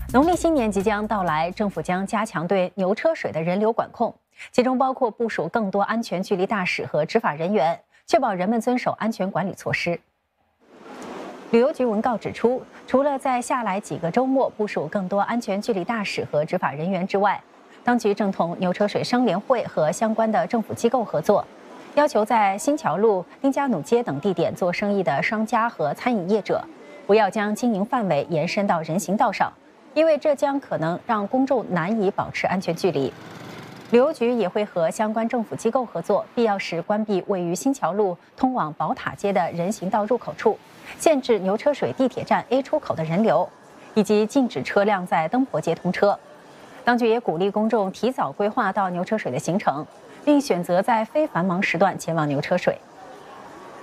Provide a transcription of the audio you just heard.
农历新年即将到来，政府将加强对牛车水的人流管控，其中包括部署更多安全距离大使和执法人员，确保人们遵守安全管理措施。旅游局文告指出，除了在下来几个周末部署更多安全距离大使和执法人员之外，当局正同牛车水商联会和相关的政府机构合作，要求在新桥路、丁家弩街等地点做生意的商家和餐饮业者，不要将经营范围延伸到人行道上，因为这将可能让公众难以保持安全距离。旅游局也会和相关政府机构合作，必要时关闭位于新桥路通往宝塔街的人行道入口处，限制牛车水地铁站 A 出口的人流，以及禁止车辆在灯婆街通车。当局也鼓励公众提早规划到牛车水的行程，并选择在非繁忙时段前往牛车水。